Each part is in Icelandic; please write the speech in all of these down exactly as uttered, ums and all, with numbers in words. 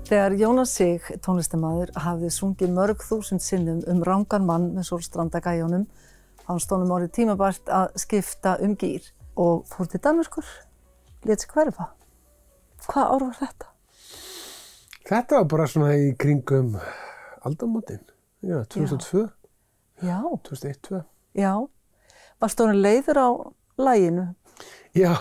Þegar Jónas Sig, tónlistarmaður, hafði sungið mörg þúsund sinnum um rangan mann með Sólstrandagæjunum, fannst honum orðið tímabært að skipta um gír og fór til Danmerkur, lét sig hverfa. Hvað ár var þetta? Þetta var bara svona í kringum aldamótin, já, tvö þúsund og tvö. Já. tvö þúsund og eitt, tvö. Já. Varst þú leiður á laginu? Já.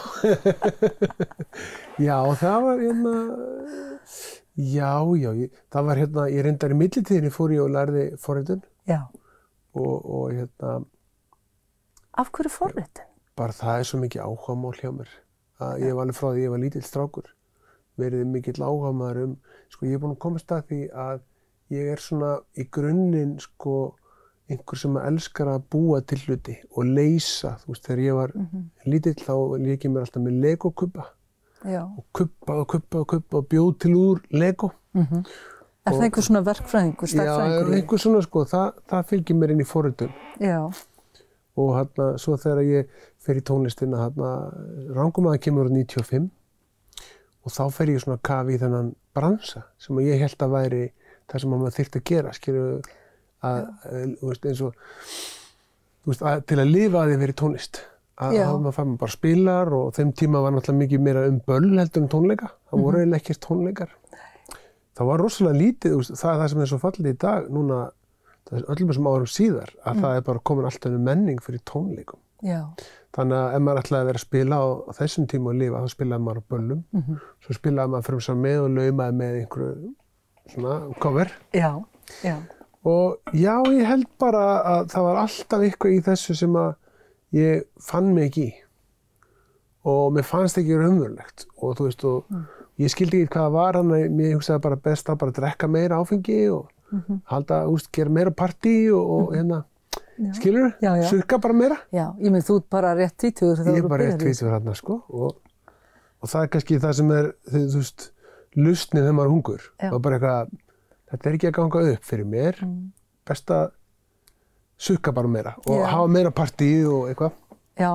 Já, það var hérna, já, já, ég, það var hérna, ég reyndar í millitíðinni fór ég og lærði forritun. Já. Og, og hérna. Af hverju forritun? Bara það er svo mikið áhugamál hjá mér. Að ég var alveg frá því ég var lítill strákur. Verið mikill áhugamaður um, sko ég er búinn að komast að því að ég er svona í grunninn, sko, einhver sem elskar að búa til hluti og leysa. Þú veist, þegar ég var mm-hmm. lítill þá lék ég mér alltaf með Lego-kubba. Já. Og kubba og kubba og kubba og bjóð til úr Lego. Mm-hmm. Er það einhver svona verkfræðingur, stærðfræðingur? Já, einhver svona, sko, það, það fylgir mér inn í forritun. Já. Og hérna, svo þegar ég fer í tónlistina, hérna, rangan mann kemur árið níutíu og fimm og þá fer ég svona kafi í þennan bransa sem ég held að væri það sem maður þyrfti að gera, skilju, að, þú veist, eins og, þú veist, að, til að lifa að því verið tónlist. Að maður fær maður bara spilar og þeim tíma var náttúrulega mikið meira um böll heldur en tónleika. Það voru eiginlega ekkert tónleikar. Það var rosalega lítið, veist, það er það sem er svo fallið í dag, núna, það er öllum þessum árum síðar, að mm. það er bara komin alltaf um menning fyrir tónleikum. Já. Þannig að ef maður ætlaði að vera að spila á, á þessum tíma og lifa, þá spilaði maður á böllum. Mm-hmm. Svo spilaði maður fyrir með og laumaði með einhverju svona cover. Já, já. Og já, ég held bara að það var alltaf eitthvað í þessu sem að ég fann mig ekki í. Og mér fannst ekki raunverulegt. Og þú veist, og mm. ég skildi ekki hvað það var, þannig að mér hugsaði bara best að bara drekka meira áfengi og mm-hmm. halda, úst, gera meira partí og, og hérna, já. Skilur þú? Já, já. Surka bara meira. Já, ég mynd þú ert bara rétt tvítugur. Ég er bara rétt tvítugur hérna, sko. Og, og það er kannski það sem er, þú veist, lustnið þegar maður er hungur. Það var bara eitthvað, þetta er ekki að ganga upp fyrir mér, mm. best að sukka bara meira og já. Hafa meira partí og eitthvað. Já.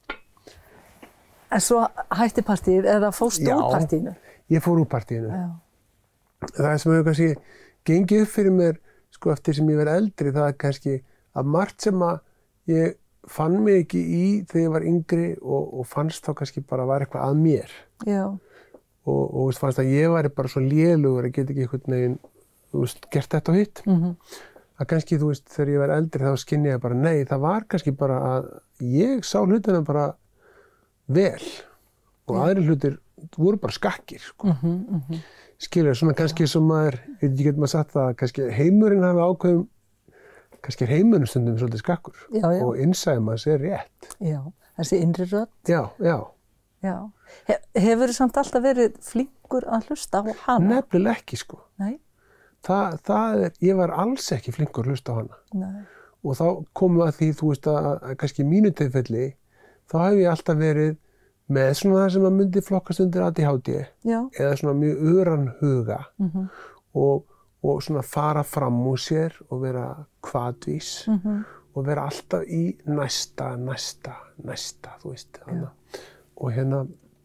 En svo hætti partíið eða fórstu úr partíinu? Já, ég fór úr partíinu. Já. Það sem hefur kannski gengið upp fyrir mér, sko, eftir sem ég verið eldri, það er kannski að margt sem að ég fann mig ekki í þegar ég var yngri og, og fannst þá kannski bara var eitthvað að mér. Já. Og, og veist, fannst að ég væri bara svo lélugur að geta ekki einhvern veginn, þú veist, gert þetta og hitt. Mm-hmm. Að kannski, þú veist, þegar ég var eldri þá skynja ég bara, nei, það var kannski bara að ég sá hlutina bara vel og yeah. aðrir hlutir voru bara skakkir, sko. Mm-hmm, mm-hmm. Skilur, svona kannski yeah. sem maður, ég veit ekki getur maður sagt það, kannski heimurinn hafi ákveðum, kannski er heimurinn stundum svolítið skakkur já, já. Og innsæði maður sé rétt. Já, þessi innri rödd. Já, já. Já. He, hefur þú samt alltaf verið flinkur að hlusta á hana? Nefnilega ekki, sko. Nei. Það, það er, ég var alls ekki flinkur að hlusta á hana. Nei. Og þá komum við að því, þú veist, að, að kannski í mínu tilfelli, þá hef ég alltaf verið með svona það sem að myndi flokkast undir A D H D. Já. Eða svona mjög öran huga. Mm-hmm. og, og svona fara fram úr sér og vera hvatvís. Mm-hmm. Og vera alltaf í næsta, næsta, næsta, þú veist. Hana. Og hérna,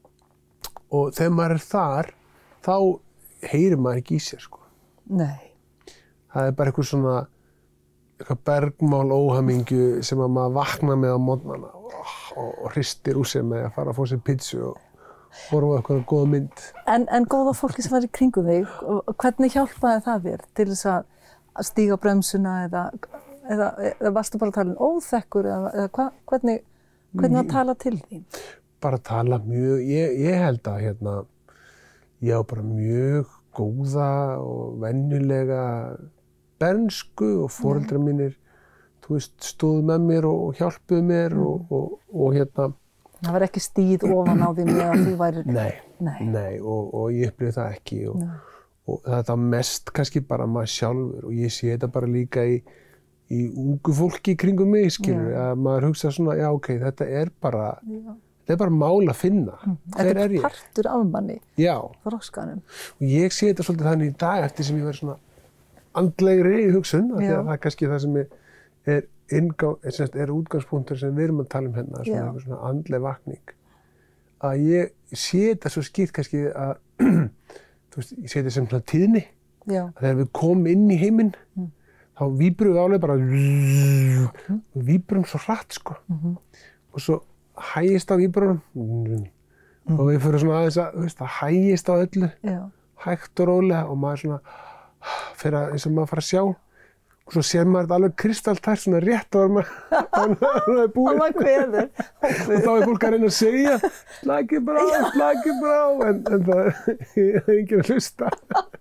og þegar maður er þar, þá heyrir maður ekki í sér, sko. Nei. Það er bara eitthvað svona eitthvað bergmál óhamingju sem að maður vaknar með á morgnana og, og, og hristir úr sér með að fara að fá sér pizzu og horfa á eitthvað góða mynd. En, en góða fólki sem var í kringum þig, hvernig hjálpaði það þér til þess að stíga bremsuna eða, eða, eða varstu bara að tala um óþekkur eða, eða hva, hvernig, hvernig að tala til þín? Bara tala mjög, ég, ég held að hérna, ég á bara mjög góða og venjulega bernsku og foreldrar mínir, þú veist, stóðu með mér og hjálpuðu mér mm. og, og, og hérna. Það var ekki stíð ofan á því með að þú væri... Nei, nei, nei og, og ég upplifði það ekki og, og þetta mest kannski bara maður sjálfur og ég sé þetta bara líka í, í ungu fólki í kringum mig, skilur, já. Að maður hugsa svona, já, ok, þetta er bara... Já. Þetta er bara mál að finna. Mm. Hver er ég? Þetta er partur af manni. Já. Þroskanum. Og ég sé þetta svolítið þannig í dag eftir sem ég verið svona andlegri í hugsun. Af því að það er kannski það sem er, er, ingang, er, er útgangspunktur sem við erum að tala um hérna. Svona, eitthvað svona andleg vakning. Að ég sé þetta svo skýrt kannski að þú veist, ég segi þetta sem svona tíðni. Já. Þegar við komum inn í heiminn, mm. þá víbrum við alveg bara, mm. við víbrum svo hratt, sko. Mm-hmm. Og svo hægist á víbrunum, mm. og við fyrir svona aðeins að, þú veist, það hægist á öllu, Já. Hægt og rólega, og maður svona, fyrir að, eins og maður fara að sjá, og svo sér maður þetta alveg kristaltært, svona rétt að maður, hann er búinn. Það var kveður. Og þá er fólk að reyna að segja, slakið bara á, slakið bara á, en, en það er enginn að hlusta.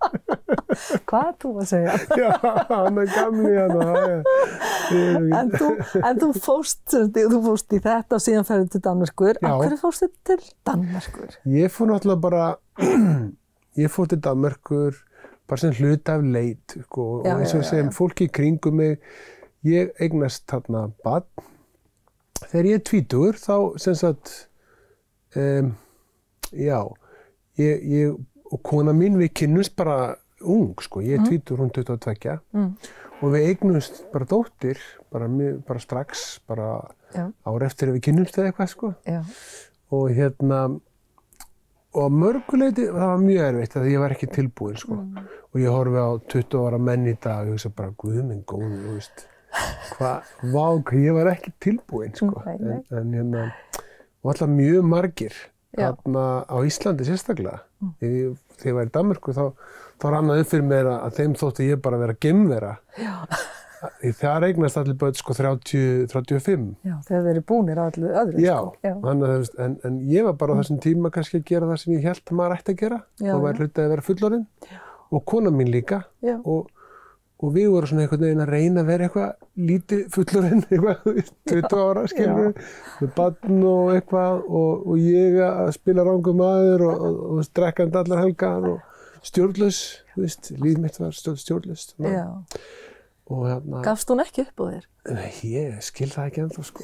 Hvað er þú að segja? Já, hann er gamli hann. En þú, en þú fórst, þú fórst í þetta og síðan ferðið til Danmerkur. Já. Af hverju fórstu til Danmerkur? Ég fór náttúrulega bara, ég fór til Danmerkur, bara sem hluta af leit, sko, Já, og eins og já, já, sem já. fólki í kringum mig, ég eignast þarna barn. Þegar ég er tvítugur, þá sem sagt, um, já, ég, ég og kona mín, við kynnumst bara ung, sko, ég er mm. tvítugur, hún tuttugu og tvö, mm. og við eignumst bara dóttir, bara, bara strax, bara já. Ár eftir að við kynnumst eða eitthvað, sko, já. Og hérna, og að mörguleyti, það var mjög erfitt að ég var ekki tilbúinn, sko. Mm. Og ég horfi á tuttugu ára menn í dag og ég hugsa bara, guð minn góður, þú veist, hvað, vá, ég var ekki tilbúinn, sko. Nei, nei. En, en hérna, og alltaf mjög margir, þarna á Íslandi sérstaklega. Mm. Þegar, þegar ég var í Danmerkur, þá, þá rannaði upp fyrir mér að þeim þótti ég bara vera geimvera. Já. Það eignast allir börn sko þrjátíu, þrjátíu og fimm. Já, þegar þeir eru búnir á allir öðru. Já, sko. Já. Þannig, en, en ég var bara á þessum tíma kannski að gera það sem ég hélt að maður ætti að gera já, og var hlutið að vera fullorðinn og kona mín líka og, og við vorum svona einhvern veginn að reyna að vera eitthvað lítið fullorðinn, eitthvað tuttugu ára skilur með barn og eitthvað og, og ég að spila rangan maður og, og, og strekkandi allar helgar og stjórnlaus, þú veist, líf mitt var stjórnlaust. Já. Hérna, gafst hún ekki upp á þér? Nei, ég skil það ekki ennþá, sko.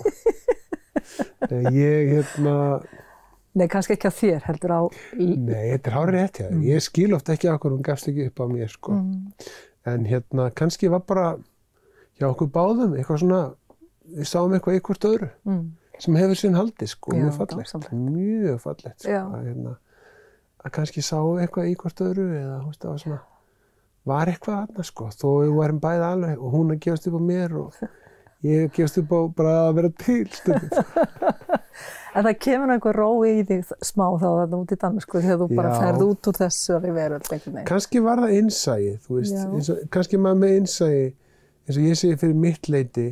Nei, ég, hérna... Nei, kannski ekki á þér, heldur á... Nei, þetta er hárið rétt, já. Mm. Ég skil oft ekki á hvernig hún gafst ekki upp á mér, sko. Mm. En hérna, kannski var bara hjá okkur báðum, eitthvað svona, við sáum eitthvað í hvort öðru, mm. sem hefur sinn haldið, sko, já, mjög fallegt. Dásamlegt. Mjög fallegt, sko. Að, hérna, að kannski sáum eitthvað í hvort öðru, eða, þú veist, það var svona... var eitthvað annað, sko, þó við varum bæði alveg og hún að gefast upp á mér og ég að gefast upp á bara að vera til stundum. En það kemur einhver ró í þig smá þá þarna út í Danmerkur þegar þú bara ferð út úr þessari veröld einhvern veginn. Kannski var það innsæi, þú veist, eins og, kannski maður með innsæi, eins og ég segi fyrir mitt leyti,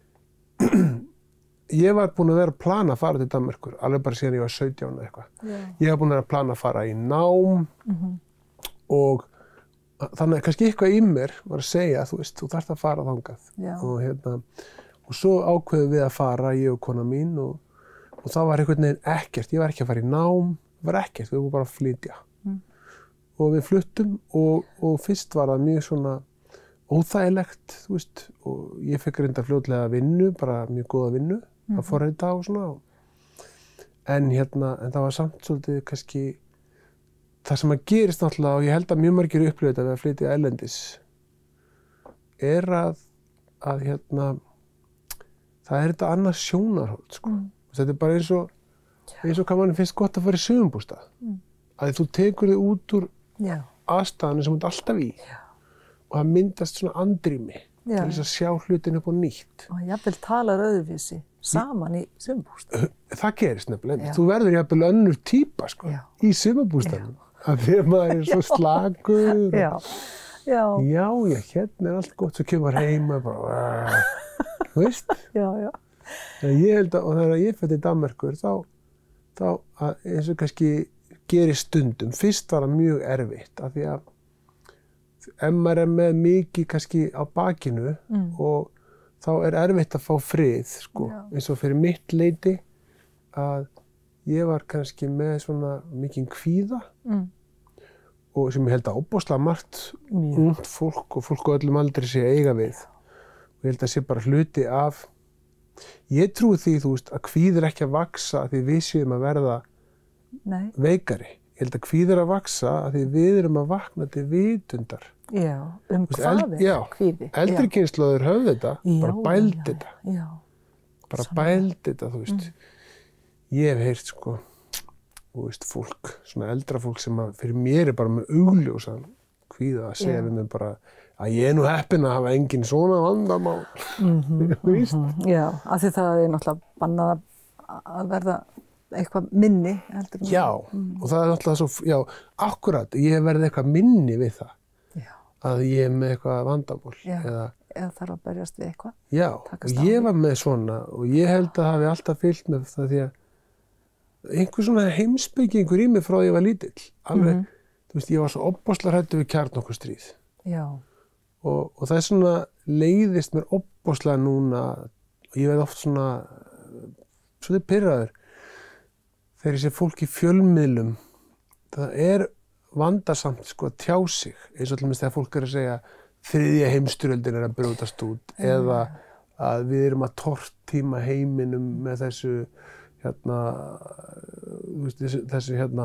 ég var búinn að vera að plana að fara til Danmerkur, alveg bara síðan ég var sautján eða eitthvað. Já. Ég var búinn að vera að plana að fara í nám mm-hmm. og þannig að kannski eitthvað í mér var að segja, þú veist, þú þarft að fara þangað. Og, hérna, og svo ákveðum við að fara, ég og kona mín, og, og það var einhvern veginn ekkert. Ég var ekki að fara í nám, það var ekkert, við vorum bara að flytja. Mm. Og við fluttum og, og fyrst var það mjög svona óþægilegt, þú veist, og ég fekk reynda fljótlega vinnu, bara mjög góða vinnu, mm-hmm. að forrita og svona. En, hérna, en það var samt svolítið kannski það sem að gerist náttúrulega, og ég held að mjög margir upplifa þetta við að flytja erlendis, er að, að hérna, það er þetta annars sjónarhorn, sko. Mm. Þetta er bara eins og, eins og hvað manni finnst gott að fara í sumumbústað. Mm. Að þú tekur þig út úr Já. Aðstæðanum sem þú ert alltaf í Já. Og það myndast svona andrými Já. Til þess að sjá hlutin upp á nýtt. Og jafnvel talar öðruvísi saman í sumumbústað. Það gerist nefnilega. Þú verður jafnvel önnur típa, sko, Já. Í sumumbústaðnum. Að því að maður er svo slakur. Já. Já. Já, já, hérna er allt gott, svo kemur heima bara, þú veist? Já, já. En ég held að, og þegar ég fætti í Danmerkur, þá, þá að, eins og kannski gerist stundum, fyrst var það mjög erfitt, af því að ef maður er með mikið kannski á bakinu mm. og þá er erfitt að fá frið, sko, já. Eins og fyrir mitt leyti að ég var kannski með svona mikinn kvíða mm. og sem ég held að óbúslega margt mm. ungt fólk og fólk á öllum aldri sé að eiga við. Og ég held að sé bara hluti af, ég trúi því, þú veist, að kvíðir ekki að vaksa að því við séum að verða Nei. Veikari. Ég held að kvíðir að vaksa að því við erum að vakna til vitundar. Já, um hvað er já, kvíði? Eldri kynslóðir höfðu þetta, já, bara bældi já, þetta. Já. Bara Samlega. Bældi þetta, þú veist. Mm. Ég hef heyrt, sko, og veist, fólk, svona eldra fólk sem að fyrir mér er bara með augljósan kvíða að segja við mig bara að ég er nú heppinn að hafa engin svona vandamál. Mm-hmm, mm-hmm. Já, af því það er náttúrulega bannað að verða eitthvað minni heldur. Já, mm. og það er náttúrulega svo, já, akkurat, ég verði eitthvað minni við það. Já. Að ég er með eitthvað vandamál. Já. Eða, eða þarf að berjast við eitthvað. Já, og ég var með svona og ég held að hafi alltaf fylgt með það því að einhver svona heimspekingur í mig frá því ég var lítill. Alveg, mm-hmm. þú veist, ég var svo ofboðslega hræddur við kjarnorkustríð. Já. Og, og það er svona leiðist mér ofboðslega núna og ég veit oft svona svolítið pirraður þegar ég sé fólk í fjölmiðlum. Það er vandasamt sko að tjá sig, eins og til dæmis þegar fólk er að segja þriðja heimsstyrjöldin er að brjótast út mm. eða að við erum að tortíma heiminum með þessu hérna, þessu, þessu hérna,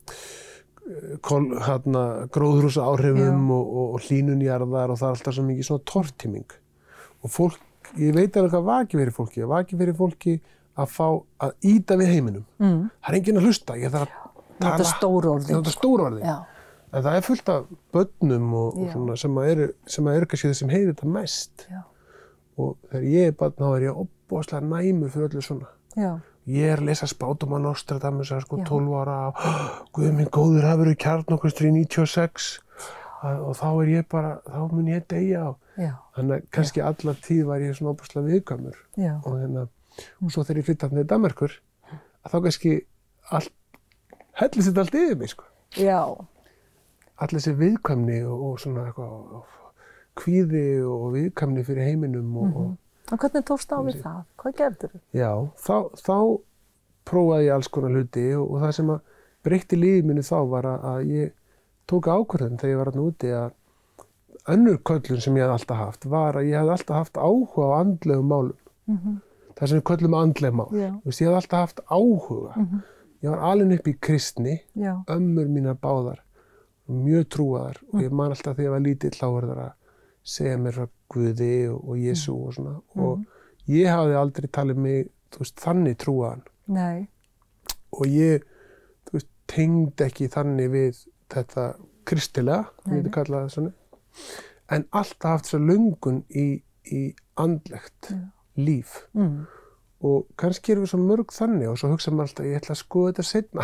kol, hérna gróðurhúsa áhrifum og, og, og hlýnunjarðar og það er alltaf svo mikið svona tortíming. Og fólk, ég veit alveg hvað vakið fyrir fólki, vakið fyrir fólki að fá að ýta við heiminum. Mm. Það er enginn að hlusta, ég þarf að Þetta er stórorðið. Þetta er stórorðið. En það er fullt af börnum og, og svona sem að eru, sem að eru kannski þessum heyrir þetta mest. Já. Og þegar ég er barn, þá er ég ofboðslega næmur fyrir öllu svona. Já. Ég er að lesa spádóma Sólstrandagæjunum sko tólf ára og guð minn góður, það verður kjarnorkustríð níutíu og sex og þá er ég bara, þá mun ég deyja á. Já. Þannig að kannski alla tíð var ég svona ofboðslega viðkvæmur. Já. Og hérna, og svo þegar ég flytti þarna í Danmerkur, að þá kannski allt hellist þetta allt yfir mig, sko. Já. Allir þessi viðkvæmni og, og svona eitthvað, kvíði og viðkvæmni fyrir heiminum og... Mm-hmm. Og hvernig tókst á við það? Hvað gerðir þú? Já, þá, þá prófaði ég alls konar hluti og, og það sem að breytti lífið mínu þá var að, að ég tók ákvörðun þegar ég var þarna úti að önnur köllun sem ég hafði alltaf haft var að ég hafði alltaf haft áhuga á andlegum málum. Mm-hmm. Það sem við köllum andleg mál. Yeah. Veist, ég hafði alltaf haft áhuga. Mm-hmm. Ég var alin upp í kristni, Já. Ömmur mínar báðar, mjög trúaðar mm. og ég man alltaf þegar ég var lítill þá var það að segja mér frá Guði og, og Jesú og svona mm. og ég hafði aldrei talið mig, þú veist, þannig trúaðan. Nei. Og ég, þú veist, tengdi ekki þannig við þetta kristilega, ég veit að kalla það svona, en alltaf haft svo löngun í, í andlegt Já. Líf. Mm. Og kannski erum við svo mörg þannig og svo hugsa maður alltaf, ég ætla að skoða þetta seinna.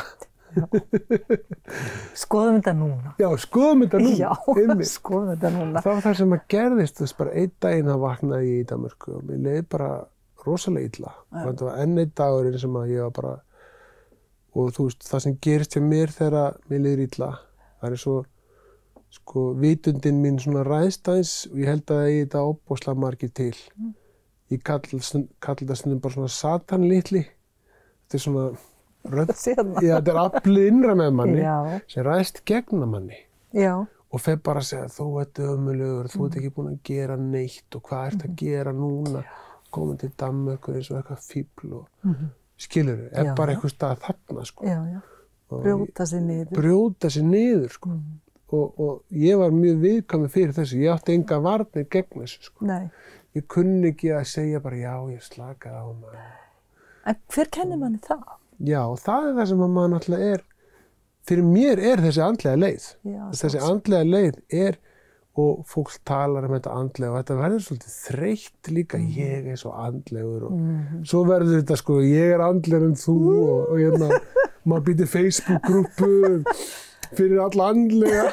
Skoðum þetta núna. Já, skoðum þetta núna. Já, einmitt. Skoðum þetta núna. Það var það sem að gerðist, þú veist, bara einn daginn að vaknaði ég í Danmerkur og mér leiði bara rosalega illa. Ja. Og þetta var enn einn dagurinn sem að ég var bara, og þú veist, það sem gerist hjá mér þegar mér leiðir illa, það er svo, sko, vitundin mín svona ræðst aðeins og ég held að ég þetta ofboðslega margir til. Mm. Ég kalli það stundum bara svona satan litli. Þetta er svona rödd, já, þetta er aflið innra með manni Já. Sem ræðst gegna manni. Já. Og fer bara að segja, þú ert ömurlegur, mm. þú ert ekki búin að gera neitt og hvað ert að gera núna? Komin til Danmerkur eins og eitthvað fíbl og mm-hmm. skilurðu, er Já. Bara eitthvað stað þarna, sko. Já, já. Brjóta sig niður. Brjóta sig niður, sko. Mm. Og, og ég var mjög viðkvæmur fyrir þessu, ég átti enga varnir gegn þessu, sko. Nei. Ég kunni ekki að segja bara já, ég slakaði á maður. En hver kennir manni það? Já, það er það sem að maður náttúrulega er, fyrir mér er þessi andlega leið. Já, þessi andlega leið er, og fólk talar um þetta andlega og þetta verður svolítið þreytt líka, mm. ég er svo andlegur og mm. svo verður þetta sko, ég er andlegur en þú mm. og, og hérna, maður býtir Facebook-grúppu fyrir alla andlega.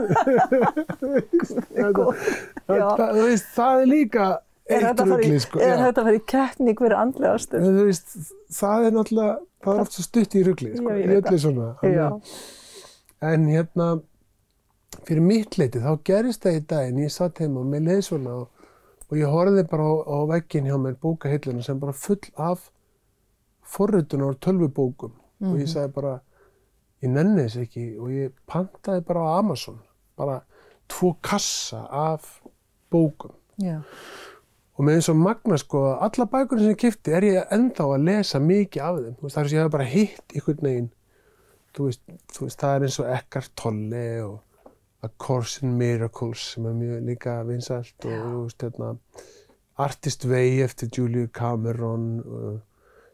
þetta, þetta, þú veist, það er líka eitt rugli, sko. Er þetta að fara í keppni hver andlegastur? Þú veist, það er náttúrulega, það er oft svo stutt í rugli, sko, í öllu svona. Já. En hérna, fyrir mitt leyti, þá gerist það í daginn, ég satt heima og mér leið svona og, og ég horfði bara á, á vegginn hjá mér bókahilluna sem bara full af forritunar og tölvubókum mm-hmm. og ég sagði bara, ég nenni þess ekki og ég pantaði bara á Amazon, bara tvo kassa af bókum. Já. Og með eins og magna sko, alla bækurinn sem ég keypti er ég ennþá að lesa mikið af þeim. Þú veist, það er sem ég hef bara hitt einhvern veginn, þú veist, þú veist, það er eins og Okkar og A Course in Miracles sem er mjög líka vinsælt og þú veist, hérna, Artist Way eftir Julia Cameron, og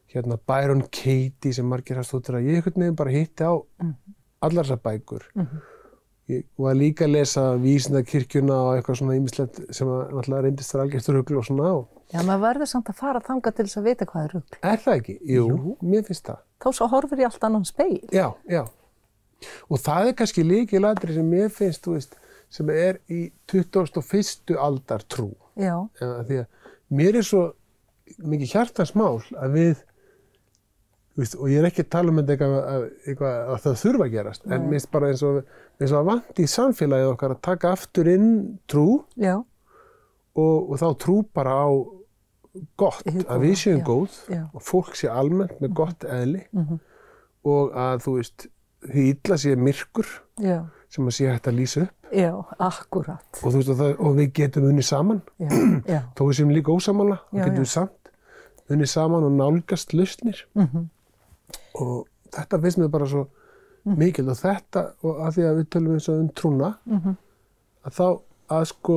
hérna Byron Katie sem margir hafst út að ég einhvern veginn bara hitti á mm. allar þessar bækur. Mm-hmm. Ég var líka að lesa Vísindakirkjuna og eitthvað svona ýmislegt sem að náttúrulega reyndist þar algjört rugl og svona á. Já, maður verður samt að fara þangað til þess að vita hvað er rugl. Er það ekki? Jú, Jú. Mér finnst það. Þá svo horfir ég allt annan speil. Já, já. Og það er kannski lykilatriði sem mér finnst, þú veist, sem er í tuttugasta og fyrstu aldar trú. Já. Já, því að mér er svo mikið hjartans mál að við, veist, og ég er ekki að tala um þetta eitthvað, eitthvað að það þurfa að gerast, Nei. En mér finnst bara eins og, eins og að vanti í samfélagið okkar að taka aftur inn trú Já. Og, og þá trú bara á gott, Hið að við séum já. Góð Já. Og fólk sé almennt með gott eðli mm-hmm. og að þú veist, því illa sé myrkur Já. Sem að sé hægt að lýsa upp. Já, akkurat. Og, þú veist, og, það, og við getum unnið saman, Já. Já. þó við séum líka ósamála, Já, getum já. við samt unnið saman og nálgast lausnir. Mm-hmm. Og þetta finnst mér bara svo mm. mikil og þetta, og að því að við tölum eins og um trúna, mm-hmm. að þá að sko,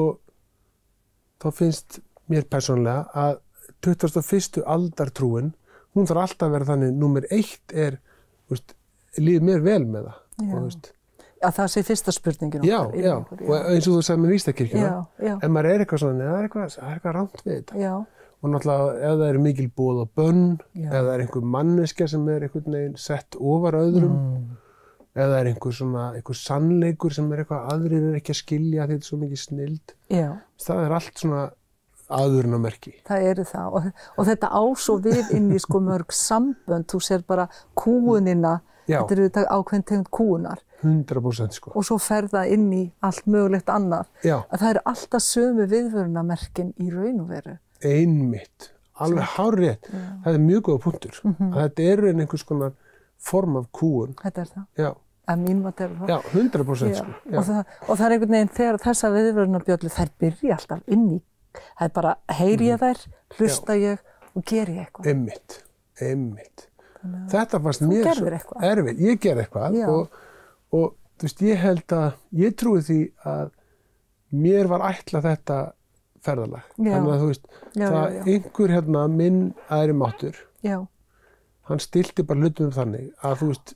þá finnst mér persónulega að tuttugasta og fyrstu aldartrúin, hún þarf alltaf að vera þannig, númer eitt er, þú veist, líður mér vel með það. Já. Og, þú veist, að það sé fyrsta spurningin já, okkar. Já, Ykkur, og eins og þú sagði með Vísindakirkjuna, já, já. en maður er eitthvað svona, það er eitthvað, það er eitthvað rangt við þetta. Já. Og náttúrulega ef það eru mikil boð og bönn, Já. ef það er einhver manneskja sem er einhvern veginn sett ofar öðrum, mm. ef það er einhver svona, einhver sannleikur sem er eitthvað aðrir er ekki að skilja því þetta er svo mikið snilld. Já. Það er allt svona aðvörunarmerki. Það eru það og, og þetta á svo við inn í sko mörg sambönd, þú sér bara kúunina, Já. Þetta eru þetta ákveðin tegund kúunar. hundrað prósent sko. Og svo fer það inn í allt mögulegt annað. Já. Að það eru alltaf sömu viðvörunarmerkin í raun og veru. Einmitt, alveg hárrétt. Það er mjög góða punktur. Mm-hmm. Að þetta eru einhvers konar form af kúun. Þetta er það. Já. Að mín mat er það. Já, hundrað prósent sko. Já. Og, það, og það er einhvern veginn þegar þessa viðvörunarbjöllu, þær byrja alltaf inn í. Það er bara, heyri ég þær, hlusta Já. Ég og geri ég eitthvað. Einmitt, einmitt. Þetta fannst mér svo erfitt. Ég gerði eitthvað og, og þú veist, ég held að, ég trúi því að mér var ætlað þetta ferðalag. Já. Þannig að þú veist, Já, það já, já. einhver hérna minn æðri máttur, Já. Hann stilti bara hlutum þannig að þú veist,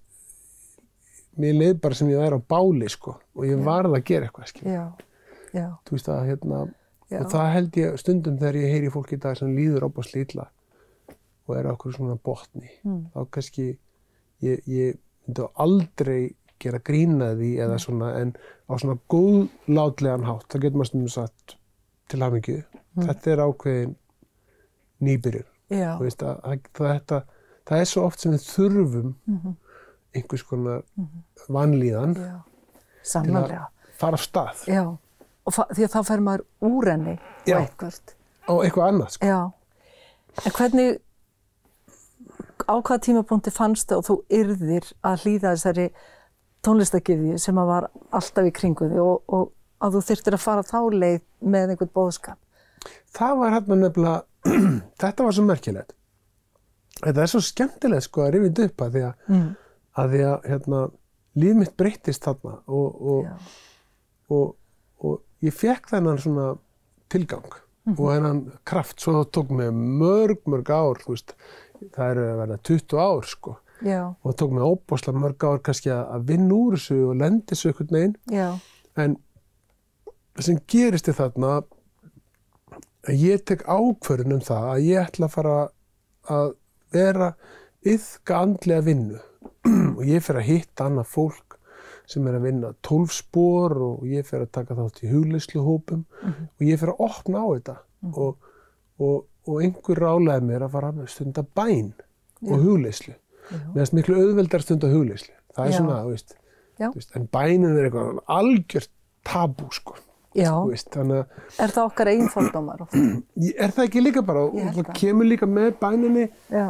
mér leið bara sem ég væri á báli sko og ég varð að gera eitthvað skil. Já. Já. Þú veist að hérna, Já. og það held ég stundum þegar ég heyri fólk í dag sem líður óbáslega illa og er á okkur svona botni, mm. þá kannski ég, ég myndi aldrei gera grína því eða svona, en á svona góðlátlegan hátt, þá getur maður stundum sagt til hamingju, mm. þetta er ákveðin nýbyrjun. Já. Þú veist að, að, að þetta, það er svo oft sem við þurfum mm-hmm. einhvers konar mm-hmm. vanlíðan Já. Sannarlega. Til að fara af stað. Já, og því að þá fer maður úr henni og Já. Eitthvað. Og eitthvað annað sko. Já, en hvernig á hvaða tímapunkti fannstu og þú yrðir að hlýða þessari tónlistargyðju sem að var alltaf í kringu þig og, og að þú þyrftir að fara þá leið með einhvern boðskap? Það var hérna nefnilega, þetta var svo merkilegt. Þetta er svo skemmtilegt sko að rifja þetta upp að því að, mm. að, því að hérna, líf mitt breyttist þarna og, og, og, og ég fékk þennan svona tilgang mm-hmm. og þennan kraft, svo það tók mig mörg, mörg ár, þú veist, það eru að verða tuttugu ár sko. Já. Og það tók mig óbáslega mörg ár kannski að vinna úr þessu og lendi þessu einhvern veginn. Já. En það sem gerist er þarna að ég tek ákvörðun um það að ég ætla að fara að vera iðka andlega vinnu og ég fer að hitta annað fólk sem er að vinna tólf spor og ég fer að taka þátt í hugleiðsluhópum mm-hmm. og ég fer að opna á þetta mm-hmm. og, og og einhver rálaði mér að fara að stunda bæn Já. Og hugleiðslu. Mér finnst miklu auðveldar stunda hugleiðslu. Það er Já. Svona, þú veist, þú veist, en bænin er eitthvað algjört tabú, sko. Já. Þú veist, þannig að... Er það okkar eigin fordómar? Er það ekki líka bara, og það kemur líka með bæninni. Já.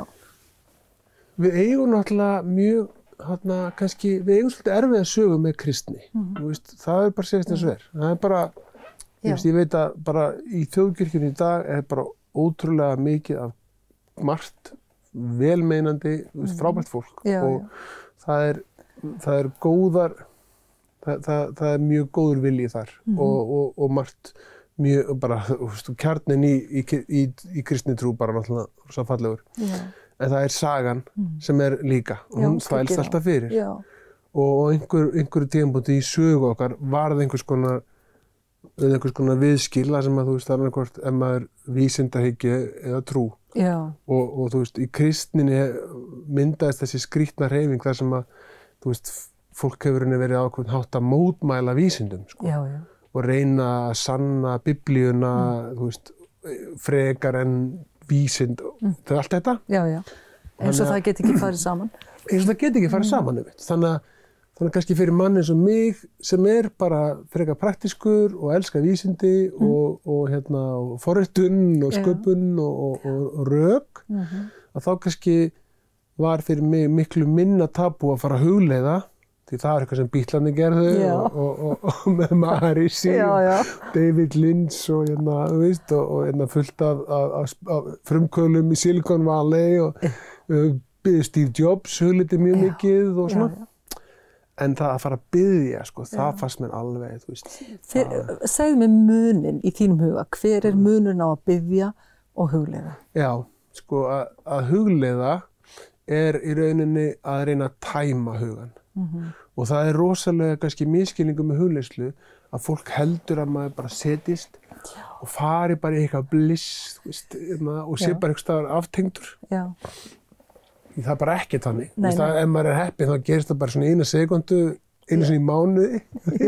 Við eigum náttúrulega mjög, hérna, kannski, við eigum svolítið erfiða sögu með kristni. Mm-hmm. Þú veist, það er bara segist eins og er. Það er bara, þú veist, ég veit að bara í þjóðkirkjunni í dag er bara ótrúlega mikið af margt velmeinandi, mm. frábært fólk já, og já. Það, er, það er góðar, það, það, það er mjög góður vilji þar mm-hmm. og, og, og margt mjög bara, kjarnin í, í, í, í kristni trú bara náttúrulega svo fallegur. Já. en það er sagan mm. sem er líka og hún þvælst alltaf fyrir. Já. Og einhver, einhverju tímapunkti í sögu okkar varð einhvers konar, einhvers konar viðskila sem að þú veist, það er hvort ef maður vísindahyggju eða trú. Já. Og, og þú veist, í kristninni myndaðist þessi skrýtna hreyfing þar sem að, þú veist, fólk hefur verið ákveðin hátt að mótmæla vísindum, sko. Já, já. Og reyna að sanna biblíuna, mm. þú veist, frekar en vísind, mm. það er allt þetta. Já, já. Eins og það geti ekki farið saman. Eins og það geti ekki farið mm. saman, einmitt. Þannig að Þannig kannski fyrir mann eins og mig sem er bara frekar praktískur og elskar vísindi mm. og, og, hérna, og forritun og sköpun yeah. og, og, og rök, mm -hmm. að þá kannski var fyrir mig miklu minna tabú að fara að hugleiða, því það er eitthvað sem Bítlarnir gerðu og, og, og, og með Marisi og David Lynch og, hérna, veist, og, og hérna, fullt af, af, af frumkvölum í Silicon Valley og uh, Steve Jobs hugliti mjög já. mikið og svona. Já, já. En það að fara að biðja, sko, það Já. fannst mér alveg, þú veist. Þeir, segðu mér munin í þínum huga. Hver er munin á að biðja og hugleiða? Já, sko, að, að hugleiða er í rauninni að reyna að tæma hugan. Mm-hmm. Og það er rosalega kannski misskilningur með hugleiðslu að fólk heldur að maður bara setjist Já. og fari bara í eitthvað bliss, þú veist, og sé Já. bara eitthvað staðar aftengdur. Já. Það er bara ekki þannig. Nei, nei. Ef maður er heppinn þá gerist það bara svona eina sekundu, einu svona í mánuði.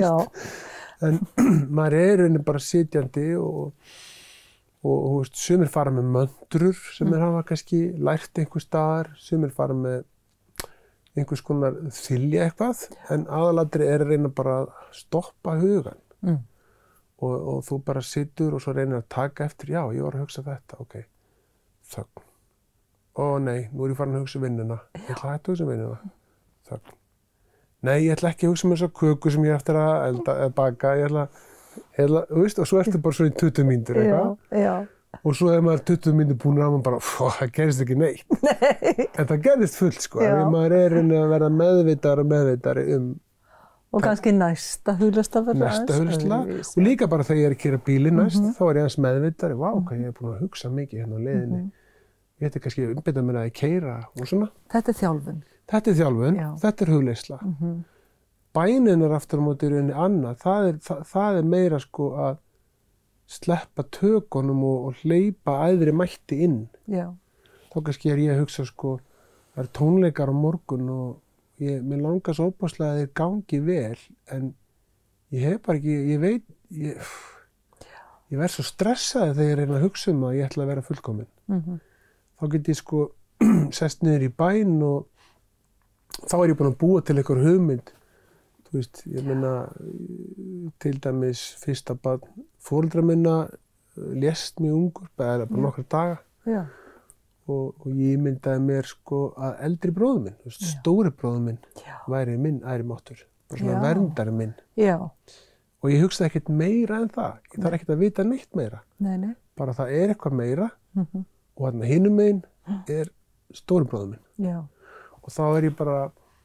En maður er rauninni bara sitjandi og, og, og veist, sumir fara með möndrur sem mm. er hafa kannski lært einhvers staðar, sumir fara með einhvers konar þylja eitthvað, en aðalatri er að reyna bara að stoppa hugan. Mm. Og, og þú bara situr og svo reynir að taka eftir, já, ég var að hugsa þetta, ok, þögn. Ó nei, nú er ég farin að hugsa um vinnuna. Ég ætla að hætta að hugsa um vinnuna. Þögn. Nei, ég ætla ekki að hugsa um þessa köku sem ég eftir að elda, eða baka. Ég ætla, ég ætla, þú veist, og svo ertu bara svona í tuttugu mínútur eitthvað. Já, já. Og svo ef maður er tuttugu mínútur búin að maður bara, það gerist ekki neitt. Nei. En það gerist fullt, sko. Ef maður er að verða meðvitari og meðvitari um... Og kannski næsta hugleðsla verða aðeins. Næsta hugleðsla. Og líka bara þegar ég er að keyra bílinn næst, mm-hmm. þá er ég aðeins meðvitari. Vá, hvað ég er búin að hugsa mikið hérna á leiðinni. Mm-hmm. Ég ætti kannski að umbyrða mér að ég keyra og svona. Þetta er þjálfun. Þetta er þjálfun, Já. þetta er hugleiðsla. Mm-hmm. Bænin er aftur á móti í rauninni annað. Það er, það, það er meira sko að sleppa tökunum og, og hleypa æðri mætti inn. Já. Þá kannski er ég að hugsa sko, það er tónleikar á morgun og ég, mér langar svo óbáslega að þeir gangi vel, en ég hef bara ekki, ég veit, ég, ég verð svo stressaði þegar ég reyna að hugsa um að ég ætla að vera fullkominn. Mm-hmm. Þá get ég sko sest niður í bæn og þá er ég búinn að búa til einhver hugmynd. Þú veist, ég meina, til dæmis fyrsta barn foreldra minna lést mjög ungur, bara bara nokkra daga. Já. Og, og ég myndaði mér sko að eldri bróður minn, þú veist, stóri bróður minn Já. væri minn æri máttur, bara svona Já. verndari minn. Já. Og ég hugsaði ekkert meira en það. Ég þarf ekkert að vita neitt meira. Nei, nei. Bara það er eitthvað meira. Mm-hmm. Og hérna hinum megin er stóri bróður minn. Já. Og þá er ég bara,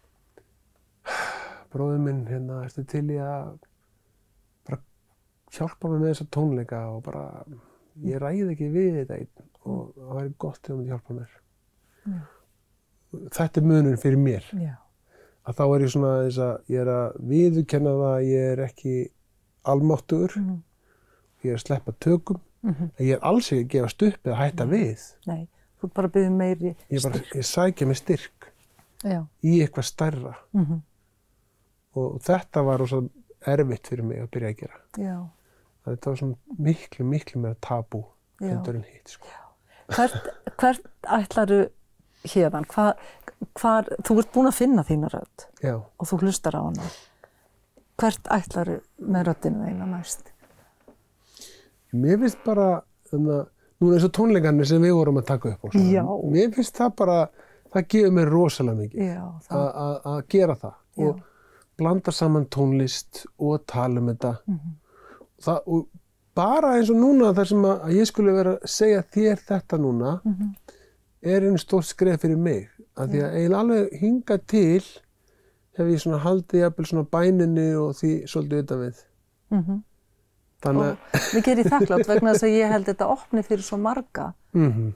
bróður minn, hérna, ertu til í að bara hjálpa mér með þessa tónleika og bara, ég ræði ekki við þetta einn og það væri gott ef þú myndi hjálpa mér. Já. Þetta er munurinn fyrir mér. Já. Að þá er ég svona þess að ég er að viðurkenna það að ég er ekki almáttugur, mm. ég er að sleppa tökum. Mm-hmm. Ég er alls ekki að gefast upp eða hætta Nei. við. Nei, þú bara byrðir meiri ég bara, styrk. Ég sækja mig styrk Já. í eitthvað stærra. Mm-hmm. Og þetta var rosa erfitt fyrir mig að byrja að gera. Já. Þetta var svona miklu, miklu meira tabú heldur en hitt. Sko. Hvert, hvert ætlarðu hérðan? Hva, hvar, þú ert búin að finna þína rödd Já. og þú hlustar á hana. Hvert ætlarðu með röddina þína næst? Mér finnst bara, þannig að, núna eins og tónleikarnir sem við vorum að taka upp og svona, mér finnst það bara, það gefur mér rosalega mikið að gera það Já. og blanda saman tónlist og tala um þetta. Mm-hmm. það, og bara eins og núna þar sem að, að ég skulle vera að segja þér þetta núna, mm-hmm. er einu stórt skref fyrir mig, af því að eiginlega alveg hingað til hef ég svona haldið jafnvel svona bæninni og því svolítið utan við. Mm-hmm. Þannig... Og við gerum þakklátt vegna þess að ég held þetta opni fyrir svo marga. Mm-hmm.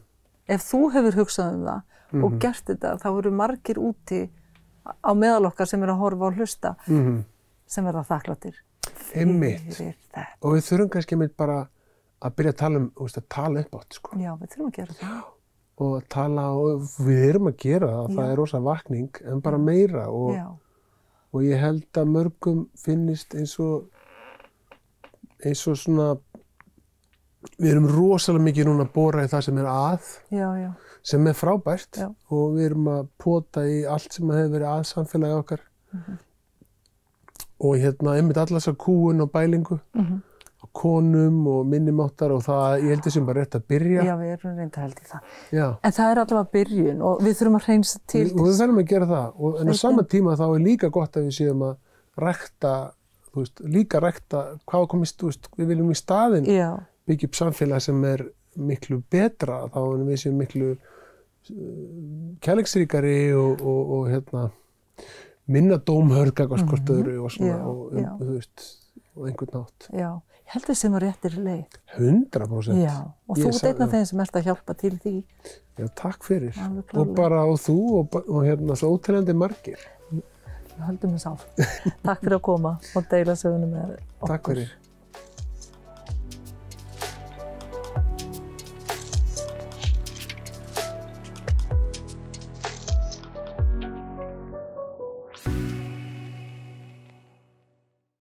ef þú hefur hugsað um það mm-hmm. og gert þetta, þá eru margir úti á meðal okkar sem eru að horfa og hlusta mm-hmm. sem verða þakklátir fyrir þetta. Og við þurfum kannski einmitt bara að byrja að tala um, þú veist, að tala upp átt, sko. Já, við þurfum að gera það. Og að tala, og við erum að gera það, Já. Það er rosa vakning, en bara meira. Og, og ég held að mörgum finnist eins og, eins og svona, við erum rosalega mikið núna að bora í það sem er að, já, já. Sem er frábært já. Og við erum að pota í allt sem hefur verið að samfélagi okkar. Mm-hmm. Og hérna, einmitt allar þessar kúun og bælingu, mm-hmm. og konum og minnimáttar og það, ég held þessum bara rétt að byrja. Já, við erum reynda held í það. Já. En það er allavega byrjun og við þurfum að hreinsa til. Og við þurfum að gera það. Og, en á sama tíma þá er líka gott að við séum að rækta, þú veist, líka rækta hvað komist, þú veist, við viljum í staðinn byggja upp samfélag sem er miklu betra, þá en við séum miklu kærleiksríkari og, og, og hérna, minna dómhörð gagnvart hvort öðru og svona, já, og, um, þú veist, og einhvern nátt. Já, ég held við sem á réttir leið. hundrað prósent. Já, og þú ert einn af þeim sem ert að hjálpa til því. Já, takk fyrir. Og bara, og þú, og, og hérna, svo óteljandi margir. Við höldum þess áfram. Takk fyrir að koma og deila sögunum með okkur. Takk fyrir.